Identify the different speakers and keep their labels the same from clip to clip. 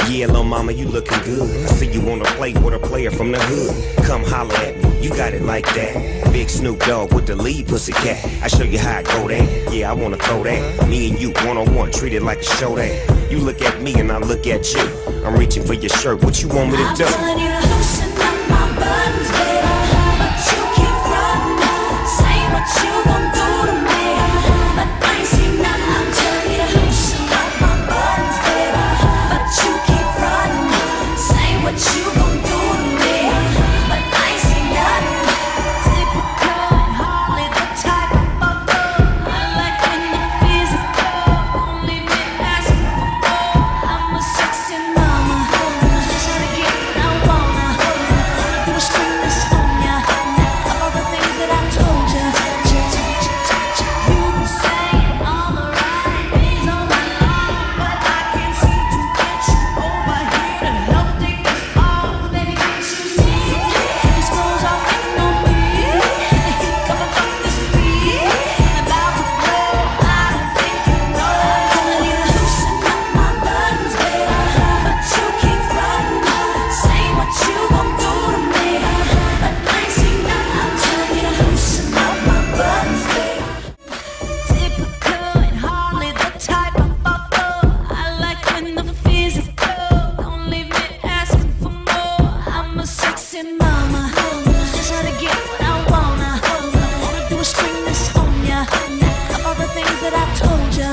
Speaker 1: Yeah, little mama, you looking good. I see you wanna play with a player from the hood. Come holler at me, you got it like that. Big Snoop Dogg with the lead pussycat. I show you how I go that. Yeah, I wanna throw that. Me and you one-on-one, treat it like a show that. You look at me and I look at you. I'm reaching for your shirt, what you want me to do?
Speaker 2: I'm telling you to loosen up my buttons, baby. But you keep frontin', say what you gon' do to me. But I ain't seen nothing. I'm telling you to loosen up my buttons, baby. But you keep frontin', say what you gon' do to me. But I ain't seen nothing. Typical and hardly the type of fucker I like when the physical. Don't leave me asking for more. I'm a sexy mama, just trying to get what I wanna. Do a spring this on ya, of all the things that I told ya. You been saying all the right things all night long, but I can't seem to get you over here to help take this off. Baby, can't you see? These clothes are fitting on me. The heat coming from this beat, I'm about to blow. I don't think you know. Telling you to loosen up my buttons, baby, but you keep frontin', say what you gon' do to me. But I ain't seen nothing. I'm telling you to loosen up my buttons, baby. Typical and hardly the type of fucker I like when the physical. Don't leave me asking for more. I'm a sexy mama, just trying to get what I wanna. Wanna do a spring this on ya, of all the things that I told ya.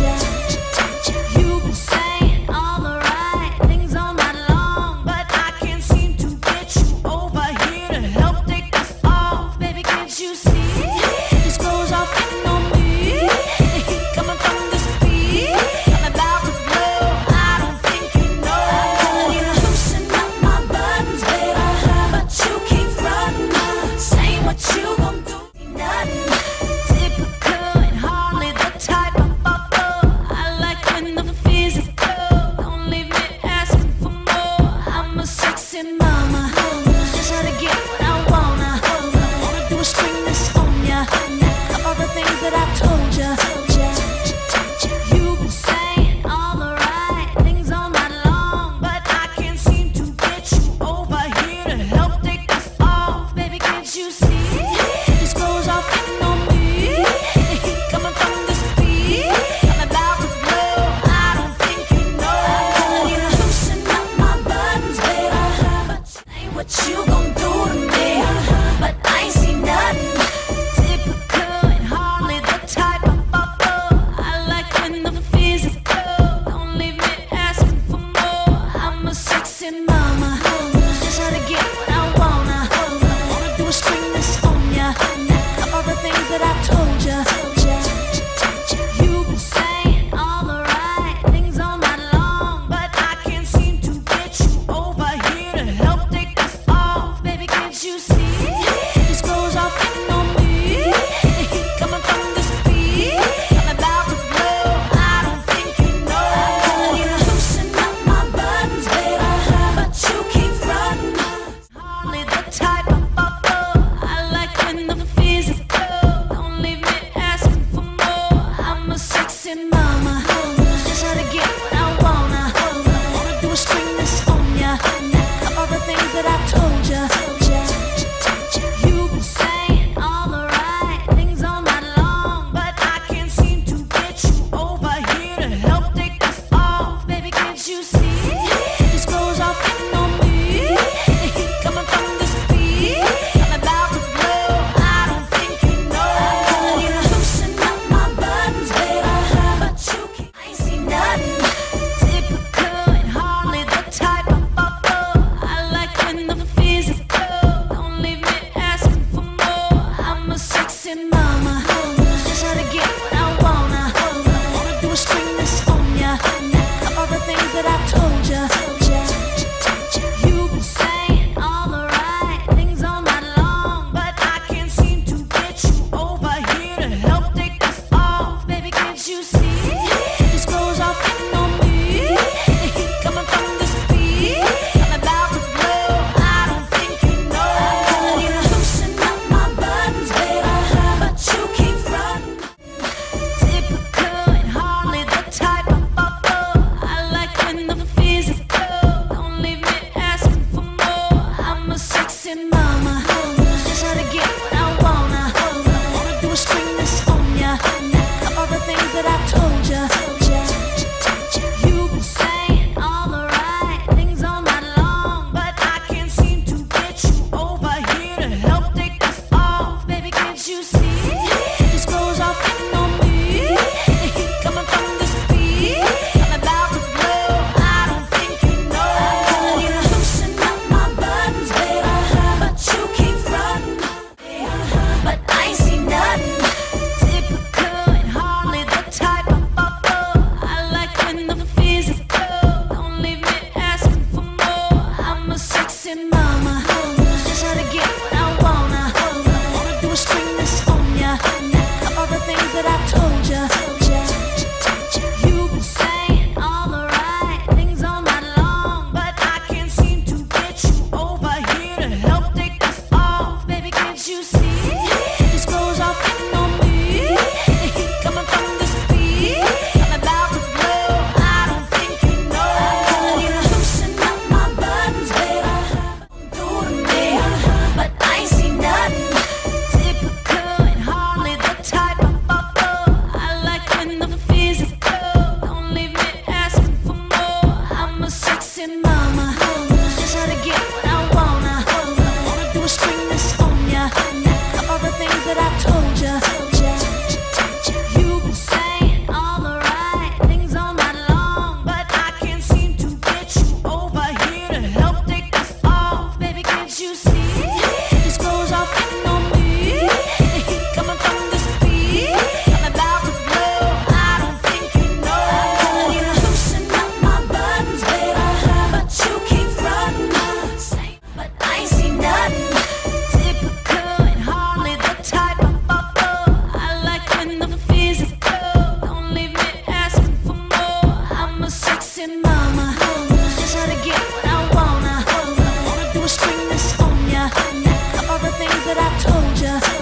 Speaker 2: You been saying all the right things all night long, but I can't seem to get you over here to help take this off. Baby, can't you see? These clothes are fitting on me. The heat coming from this beat, I'm about to blow. I don't think you know. I'm telling you to loosen up my buttons, baby, but you keep frontin', say what you gon' do. Nothing. Typical and hardly the type of fucker I like when the physical. Don't leave me asking for more. I'm a sexy mama, just trying to get what I wanna. Wanna do a spring this on ya, of all the things that I told ya. You been saying all the right things all night long, but I can't seem to get you over here to help take this off. Baby, can't you see? These clothes are fitting on me. The heat coming from this beat, I'm about to blow. I don't think you know. I'm telling you to loosen up my buttons, baby, but say what you gon' do to me. But I ain't seen nothing. Typical and hardly the type of fucker I like when the physical. Don't leave me asking for more. I'm a sexy mama, just trying to get what I wanna. Wanna do a spring this on ya, of all the things that I told ya. You been saying all the right things all night long, but I can't seem to get you over here to help take this off. Baby, can't you see? These clothes are fitting on me. The heat coming from this beat, I'm about to blow. I don't think you know. I'm telling you to loosen up my buttons, baby, but you keep frontin'. Hardly the type of fucker I like when the physical. Don't leave me asking for more. I'm a sexy mama, just trying to get what I wanna. Wanna do a spring this on ya, of all the things that I told ya. You been saying all the right things all night long, but I can't seem to get you over here to help take this off. Baby, can't you see? These clothes are fitting on me. The heat coming from this beat, I'm about to blow. I don't think you know. I'm telling you to loosen up my buttons, baby, but you keep frontin', say what you gon' do to me. But I ain't seen nothing. Typical and hardly the type of fucker I like when the physical. Don't leave me asking for more. I'm a sexy mama, just trying to get what I wanna. Wanna do a spring this on ya, of all the things that I told ya. You been saying all the right things all night long, but I can't seem to get you over here to help take this off. Baby, can't you see? These clothes are fitting on me. The heat coming from this beat, I'm about to blow. I don't think you know. I'm telling you to loosen up my buttons, baby, but you keep. I ain't seen nothing. Typical and hardly the type of fucker I like when the physical. Don't leave me asking for more. I'm a sexy mama, just trying to get what I wanna. Wanna do a spring this on ya, of all the things that I told ya. saying, Mama, just how to get what I wanna. All I wanna do is spring this on ya. All the things that I told ya.